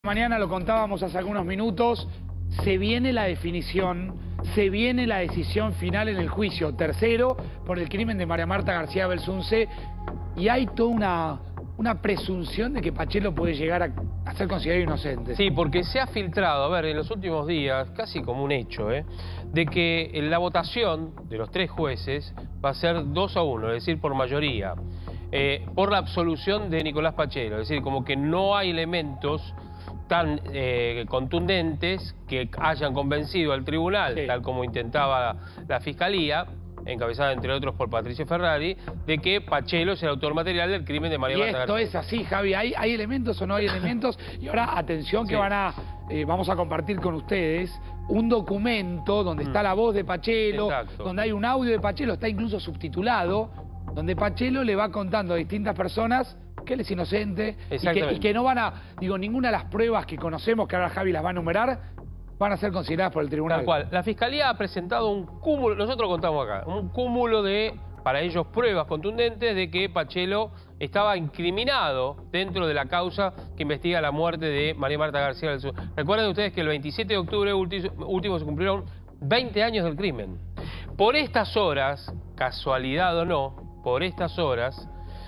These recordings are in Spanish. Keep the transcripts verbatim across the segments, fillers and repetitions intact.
Mañana lo contábamos hace algunos minutos, se viene la definición, se viene la decisión final en el juicio tercero por el crimen de María Marta García Belsunce y hay toda una, una presunción de que Pachelo puede llegar a, a ser considerado inocente. Sí, porque se ha filtrado, a ver, en los últimos días, casi como un hecho, ¿eh? de que la votación de los tres jueces va a ser dos a uno, es decir, por mayoría, eh, por la absolución de Nicolás Pachelo, es decir, como que no hay elementos tan eh, contundentes que hayan convencido al tribunal, sí. tal como intentaba la Fiscalía, encabezada entre otros por Patricio Ferrari, de que Pachelo es el autor material del crimen de María Marta García. Y esto es así, Javi, ¿hay, hay elementos o no hay elementos? Y ahora, atención, que sí. van a, eh, vamos a compartir con ustedes un documento donde mm. está la voz de Pachelo, Exacto. donde hay un audio de Pachelo, está incluso subtitulado, donde Pachelo le va contando a distintas personas que él es inocente y que, y que no van a, digo, ninguna de las pruebas que conocemos, que ahora Javi las va a enumerar, van a ser consideradas por el tribunal. Tal cual. La Fiscalía ha presentado un cúmulo, nosotros lo contamos acá, un cúmulo de, para ellos, pruebas contundentes de que Pachelo estaba incriminado dentro de la causa que investiga la muerte de María Marta García Belsunce. Recuerden ustedes que el veintisiete de octubre último se cumplieron veinte años del crimen. Por estas horas, casualidad o no, por estas horas,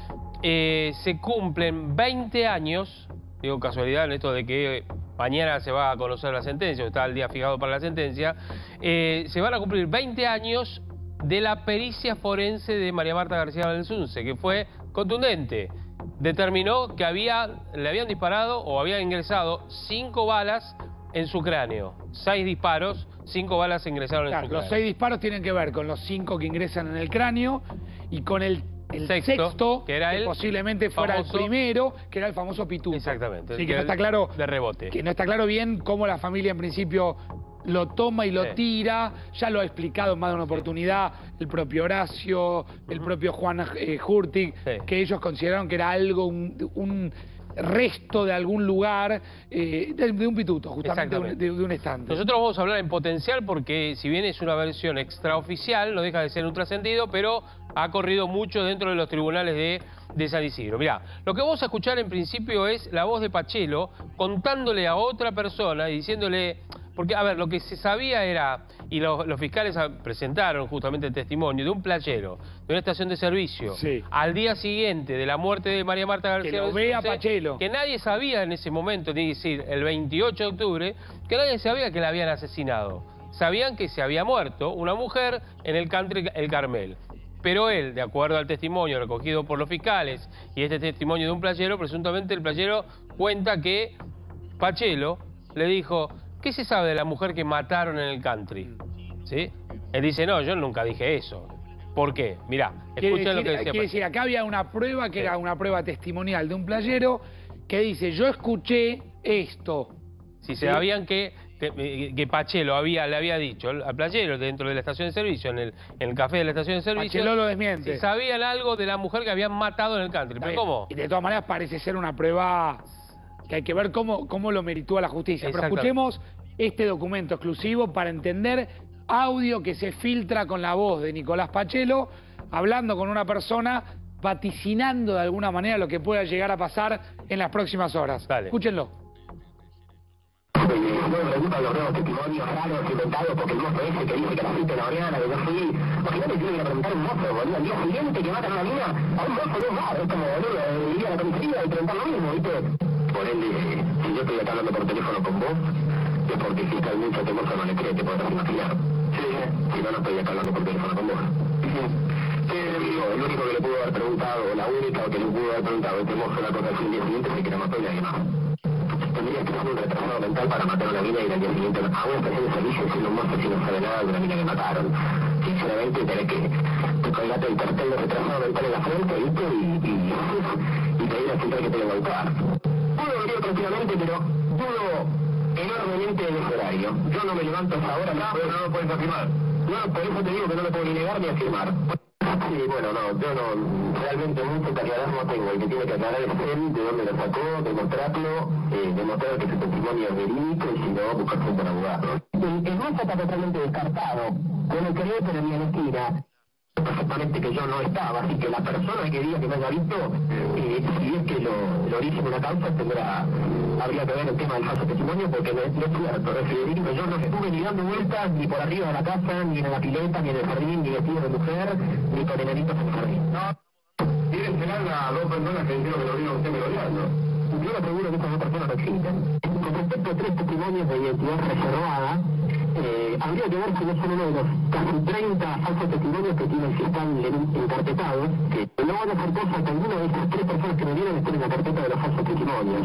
Eh, se cumplen veinte años, digo casualidad en esto de que mañana se va a conocer la sentencia, o está el día fijado para la sentencia, eh, se van a cumplir veinte años de la pericia forense de María Marta García Belsunce, que fue contundente. Determinó que había, le habían disparado o habían ingresado cinco balas en su cráneo. Seis disparos, cinco balas ingresaron claro, en su cráneo. Los seis disparos tienen que ver con los cinco que ingresan en el cráneo y con el El sexto, sexto que, era que el posiblemente fuera famoso, el primero, que era el famoso pituto. Exactamente. Sí, que no está claro, de rebote. Que no está claro bien cómo la familia en principio lo toma y lo sí. tira. Ya lo ha explicado en más de una oportunidad el propio Horacio, el uh-huh. propio Juan eh, Hurtig, sí. que ellos consideraron que era algo, un, un resto de algún lugar, eh, de, de un pituto, justamente de un, de, de un estante. Nosotros vamos a hablar en potencial porque si bien es una versión extraoficial, no deja de ser un trascendido, pero ha corrido mucho dentro de los tribunales de, de San Isidro. Mirá, lo que vamos a escuchar en principio es la voz de Pachelo contándole a otra persona y diciéndole... Porque, a ver, lo que se sabía era, y los, los fiscales presentaron justamente el testimonio de un playero de una estación de servicio, sí. al día siguiente de la muerte de María Marta García que lo vea Pachelo, que nadie sabía en ese momento, ni decir, el veintiocho de octubre, que nadie sabía que la habían asesinado. Sabían que se había muerto una mujer en el country El Carmel. Pero él, de acuerdo al testimonio recogido por los fiscales y este testimonio de un playero, presuntamente el playero cuenta que Pachelo le dijo... ¿Qué se sabe de la mujer que mataron en el country? ¿Sí? Él dice, no, yo nunca dije eso. ¿Por qué? Mirá, escuchen lo que decía. Quiere decir, acá había una prueba que sí. era una prueba testimonial de un playero que dice, yo escuché esto. Si ¿sí? se sabían que, que, que Pachelo había, le había dicho al playero dentro de la estación de servicio, en el, en el café de la estación de servicio. Pachelo lo desmiente. Si sabían algo de la mujer que habían matado en el country. ¿Pero cómo? Y de todas maneras parece ser una prueba... que hay que ver cómo, cómo lo meritúa la justicia. Pero escuchemos este documento exclusivo para entender audio que se filtra con la voz de Nicolás Pachelo, hablando con una persona, vaticinando de alguna manera lo que pueda llegar a pasar en las próximas horas. Dale. Escúchenlo. Bueno, pregunta los nuevos testimonios raros, inventados, porque el mozo ese que dice que a las siete de la mañana, que yo fui... Porque no te tiene que preguntar un mozo, boludo, el día siguiente que matan a una niña, a un mozo no es raro, es como, boludo, iría a la comisaría y preguntar lo mismo, ¿viste? Por ende, si yo estoy acá hablando por teléfono con vos, es porque si hay mucho temor que no le cree, te podrás imaginar. Sí, si no, no estoy acá hablando por teléfono con vos. Sí, digo, el único que le pudo haber preguntado, la única que le pudo haber preguntado, este mozo la cosa así el día siguiente, se que la mató y nadie más. Tendrías que ser un retrasado mental para matar a una mina y al día siguiente a una estación de servicio siendo un mozo si no sabe nada de una mina que mataron. Sinceramente, tenés que te colgate el cartel de retrasado mental en la frente, ¿viste? Y, y, y pedir a central que te lo autar. Puedo venir tranquilamente, pero dudo enormemente en ese horario. Yo no me levanto hasta ahora, no, pero no lo puedes afirmar. No, por eso te digo que no lo puedo ni negar ni afirmar. Sí, bueno, no, yo no, realmente mucho que aclarar no tengo. El que tiene que aclarar es él, de dónde lo sacó, demostrarlo, eh, demostrar que su testimonio es verídico y si no, buscarse un abogado. El, el mozo está totalmente descartado. Yo no creo, pero ni en esquina. Perfectamente que yo no estaba, así que la persona que diga que me haya visto, eh, si es que lo, el origen de una causa tendrá habría que ver el tema del falso testimonio, porque no es cierto, es Federico, yo no estuve ni dando vueltas ni por arriba de la casa, ni en la pileta, ni en el jardín, ni vestido de mujer, ni con enanitos en el jardín. No, quieren celar a dos personas que dijeron que lo vieron usted merodeando. Yo le aseguro que esas dos personas no existen. Con respecto a tres testimonios de identidad reservada, eh, habría que ver si no son uno de los casi treinta falsos testimonios que tiene el fiscal encarpetados, que no van a hacer cosa que alguna de esas tres personas que me vieron estén en la carpeta de los falsos testimonios.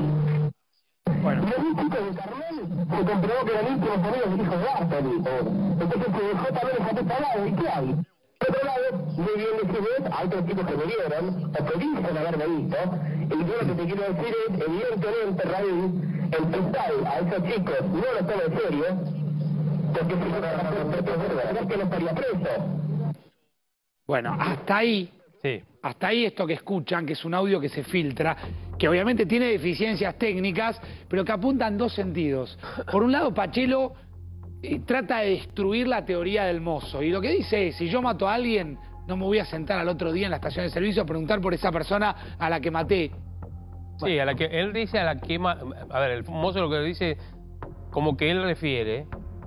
Bueno. Y un chico de Carmel se comprobó que eran íntimos amigos del hijo de Bartoli. Entonces se dejó también esa pista al lado. ¿Y qué hay? Por otro lado, muy bien decirles a otros chicos que me vieron, o que dicen haberme visto, y yo lo que te quiero decir es, evidentemente, Raúl, el fiscal a esos chicos no lo toma en serio, porque si no, no, no, que no estaría preso. Bueno, hasta ahí, sí. hasta ahí esto que escuchan, que es un audio que se filtra, que obviamente tiene deficiencias técnicas, pero que apunta en dos sentidos. Por un lado, Pachelo eh, trata de destruir la teoría del mozo, y lo que dice es, si yo mato a alguien, no me voy a sentar al otro día en la estación de servicio a preguntar por esa persona a la que maté. Sí, bueno. a la que él dice a la que... A ver, el mozo lo que dice, como que él refiere...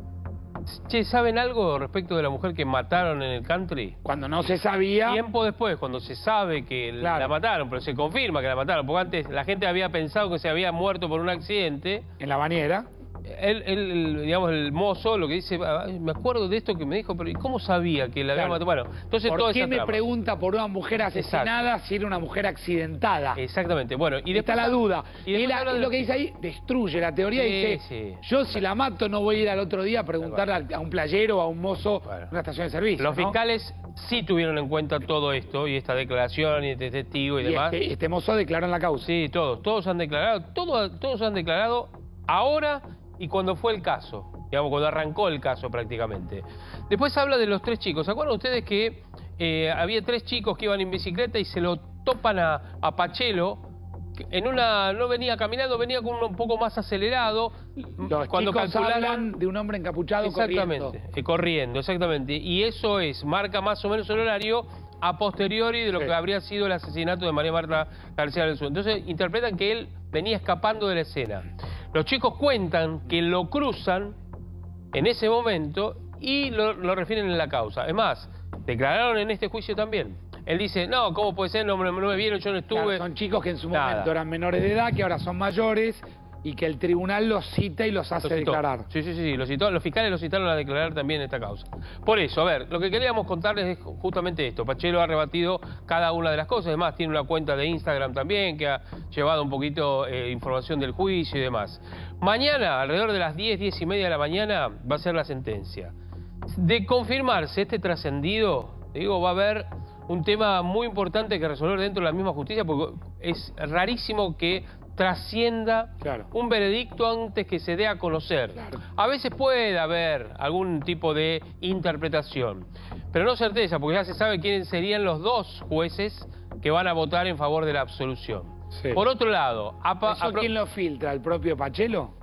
Che, ¿saben algo respecto de la mujer que mataron en el country? Cuando no se sabía... Tiempo después, cuando se sabe que claro. la mataron, pero se confirma que la mataron, porque antes la gente había pensado que se había muerto por un accidente. En la bañera. Él, él, digamos, el mozo lo que dice, me acuerdo de esto que me dijo, pero ¿y cómo sabía que la había claro. matado? Bueno, entonces ¿Por toda qué esa me trama. pregunta por una mujer asesinada Exacto. si era una mujer accidentada? Exactamente, bueno, y está la duda. Y, y la, de... lo que dice ahí, destruye la teoría, sí, dice, sí. yo si la mato no voy a ir al otro día a preguntarle bueno. a un playero o a un mozo bueno. en una estación de servicio. Los ¿no? fiscales sí tuvieron en cuenta todo esto, y esta declaración, y este testigo y, y demás. Este, este mozo declaró en la causa. Sí, todos, todos han declarado, todos, todos han declarado ahora... y cuando fue el caso, digamos, cuando arrancó el caso prácticamente. Después habla de los tres chicos. ¿Se acuerdan ustedes que eh, había tres chicos que iban en bicicleta y se lo topan a, a Pachelo? En una, no venía caminando, venía con un poco más acelerado. Los cuando chicos hablan de un hombre encapuchado exactamente, corriendo. Eh, corriendo, exactamente. Y eso es, marca más o menos el horario a posteriori de lo sí. que habría sido el asesinato de María Marta García del Sur. Entonces interpretan que él venía escapando de la escena. Los chicos cuentan que lo cruzan en ese momento y lo, lo refieren en la causa. Es más, declararon en este juicio también. Él dice, no, ¿cómo puede ser? No, no me vieron, yo no estuve. Claro, son chicos que en su Nada. momento eran menores de edad, que ahora son mayores y que el tribunal los cita y los hace los declarar. Sí, sí, sí, sí. Los, citó, los fiscales los citaron a declarar también en esta causa. Por eso, a ver, lo que queríamos contarles es justamente esto. Pachelo ha rebatido cada una de las cosas. Además, tiene una cuenta de Instagram también que ha llevado un poquito eh, información del juicio y demás. Mañana, alrededor de las diez, diez y media de la mañana, va a ser la sentencia. De confirmarse este trascendido, digo, va a haber un tema muy importante que resolver dentro de la misma justicia, porque es rarísimo que trascienda claro. un veredicto antes que se dé a conocer. Claro. A veces puede haber algún tipo de interpretación, pero no certeza, porque ya se sabe quiénes serían los dos jueces que van a votar en favor de la absolución. Sí. Por otro lado... A, ¿Eso a, quién lo filtra? ¿El propio Pachelo?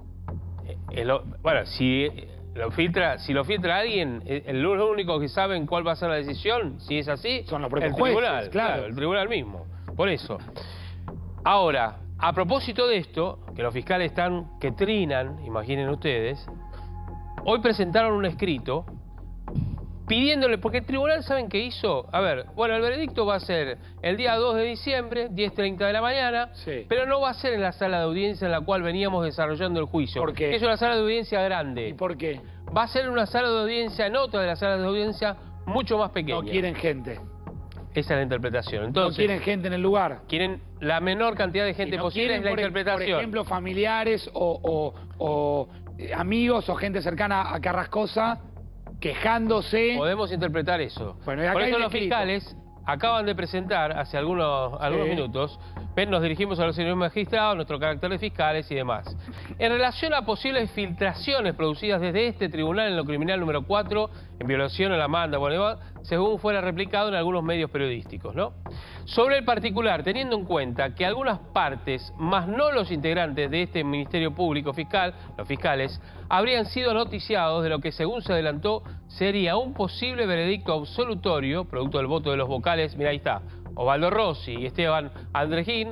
El, bueno, si lo filtra, si lo filtra alguien, el, lo único que saben cuál va a ser la decisión, si es así, son los propios el jueces, tribunal, claro. claro, el tribunal mismo. Por eso. Ahora, a propósito de esto, que los fiscales están que trinan, imaginen ustedes, hoy presentaron un escrito pidiéndole, porque el tribunal, ¿saben qué hizo? A ver, bueno, el veredicto va a ser el día dos de diciembre, diez treinta de la mañana, sí. pero no va a ser en la sala de audiencia en la cual veníamos desarrollando el juicio. ¿Por qué? Es una sala de audiencia grande. ¿Y por qué? Va a ser una sala de audiencia en otra de las salas de audiencia mucho más pequeña. No quieren gente. Esa es la interpretación. Entonces, no quieren gente en el lugar. Quieren la menor cantidad de gente no posible, es la por, interpretación. Por ejemplo, familiares o, o, o amigos o gente cercana a Carrascosa quejándose. Podemos interpretar eso. Bueno, por eso los escrito. fiscales acaban de presentar hace algunos, algunos sí. minutos, nos dirigimos a los señores magistrados, nuestro carácter de fiscales y demás. En relación a posibles filtraciones producidas desde este tribunal en lo criminal número cuatro, en violación a la manda, bueno, según fuera replicado en algunos medios periodísticos, ¿no? Sobre el particular, teniendo en cuenta que algunas partes, más no los integrantes de este Ministerio Público Fiscal, los fiscales, habrían sido noticiados de lo que, según se adelantó, sería un posible veredicto absolutorio, producto del voto de los vocales, mira ahí está, Osvaldo Rossi y Esteban Andrejín,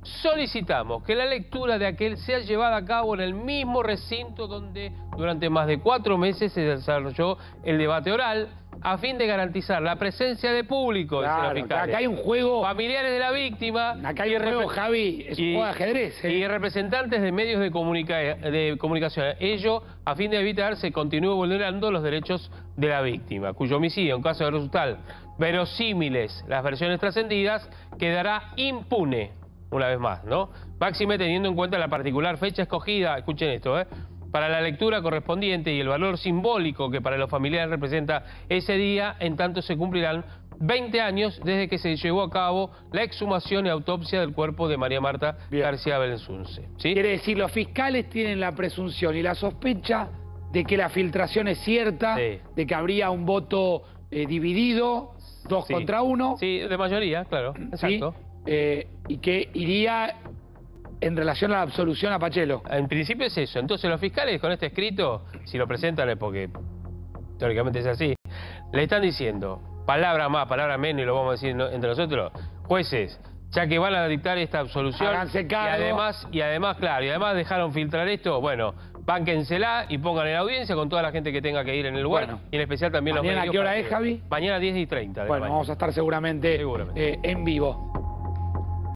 solicitamos que la lectura de aquel sea llevada a cabo en el mismo recinto donde durante más de cuatro meses se desarrolló el debate oral, a fin de garantizar la presencia de público. Claro, acá hay un juego... Familiares de la víctima... Acá hay un juego, Javi, es un juego de ajedrez. ¿eh? Y representantes de medios de, comunica de comunicación. Ello a fin de evitar se continúe vulnerando los derechos de la víctima, cuyo homicidio, en caso de resultar verosímiles las versiones trascendidas, quedará impune, una vez más, ¿no? Máxime teniendo en cuenta la particular fecha escogida, escuchen esto, ¿eh? para la lectura correspondiente y el valor simbólico que para los familiares representa ese día, en tanto se cumplirán veinte años desde que se llevó a cabo la exhumación y autopsia del cuerpo de María Marta Bien. García Belsunce. ¿Sí? Quiere decir, los fiscales tienen la presunción y la sospecha de que la filtración es cierta, sí. de que habría un voto eh, dividido, dos sí. contra uno. Sí, de mayoría, claro, exacto. ¿Sí? Eh, y que iría en relación a la absolución a Pachelo. En principio es eso. Entonces los fiscales con este escrito, si lo presentan es porque teóricamente es así, le están diciendo, palabra más, palabra menos, y lo vamos a decir entre nosotros, jueces, ya que van a dictar esta absolución, háganse cargo. y además, y además, claro, y además dejaron filtrar esto, bueno, bánquensela y pongan en audiencia con toda la gente que tenga que ir en el lugar, bueno, y en especial también los medios. ¿Mañana a qué hora es, Javi? Mañana diez y treinta. Bueno, vamos a estar seguramente, seguramente. Eh, en vivo.